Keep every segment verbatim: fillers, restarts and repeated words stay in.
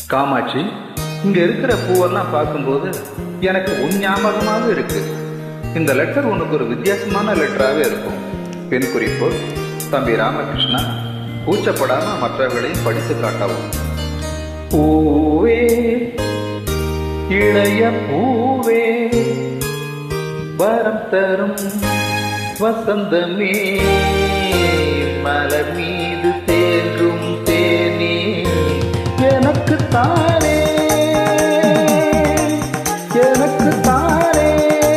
காமாட்சி, இங்க இருக்கிற பூவெல்லாம் பார்க்கும்போது எனக்கு உன் ஞாபகமாக இருக்கு. இந்த லெட்டர் உனக்கு ஒரு வித்தியாசமான லெட்டராகவே இருக்கும். பெண் குறிப்பு: தம்பி ராமகிருஷ்ணா, கூச்சப்படாம மற்றவர்களையும் படித்து காட்டவும். பூவே, இளைய பூவே, வரம் தரும் வசந்தமே, மலர் மீது தேங்கும் தேனே, எனக்கு தானே எனக்கு தானே.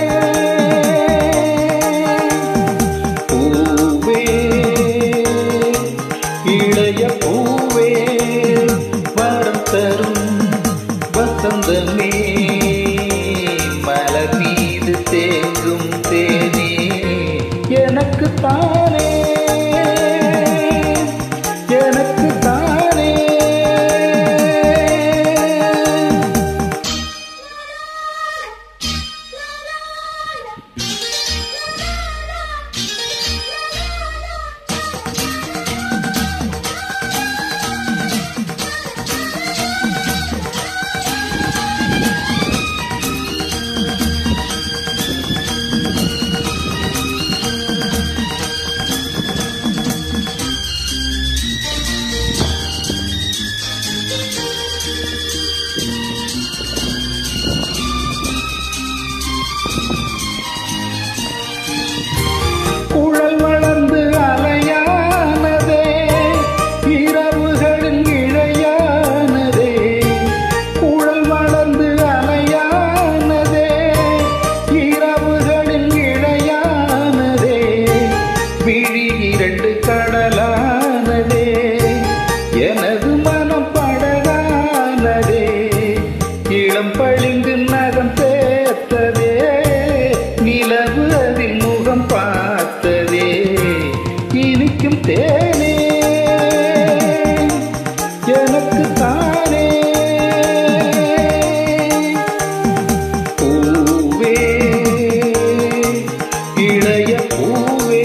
பூவே, இளைய பூவே, வரம் தரும் வசந்தமே, மலர் மீது தேங்கும் தேனே, எனக்கு தானே எனக்கு தானே. குழல் வளர்ந்து அலையானதே, இரவுகளின் இழையானதே, குழல் வளர்ந்து அலையானதே, இரவுகளின் இழையானதே, விழி இரண்டு கடலானதே, எனது மனம் படகானதே, இளம் பளிங்கு நகம் சேர்த்ததே, நிலவு அதில் முகம் பார்த்ததே, இனிக்கும் தேனே, எனக்கு தானே. பூவே, இளைய பூவே.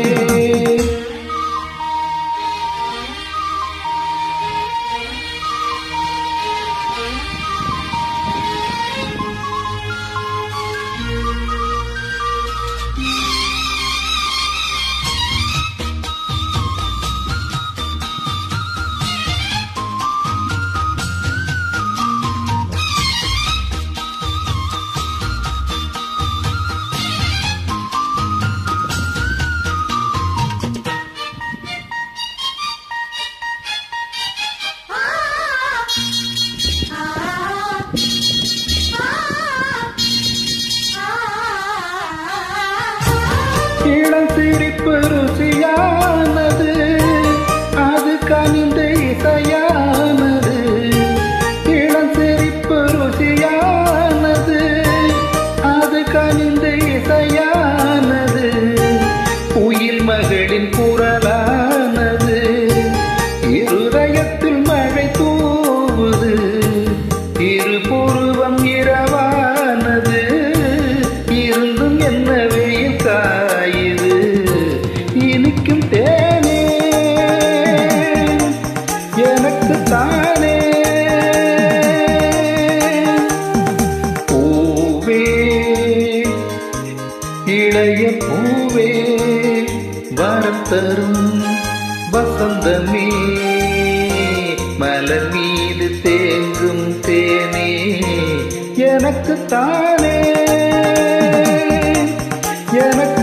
இளம் சிரிப்பு ருசியானது, அது கனிந்த இசையானது, இளம் சிரிப்பு ருசியானது, அது கனிந்த இசையானது, உயில் மகளின் குரலானது, இருதயத்தில் மழை தூவுது, இரு புருவம் இரவானது, இருந்தும் என்ன வெயில் காயுது, இனிக்கும் தேனே, எனக்கு தானே. பூவே, இளைய பூவே, வரம் தரும் வசந்தமே, மலர் மீது தேங்கும் தேனே, எனக்கு தானே எனக்கு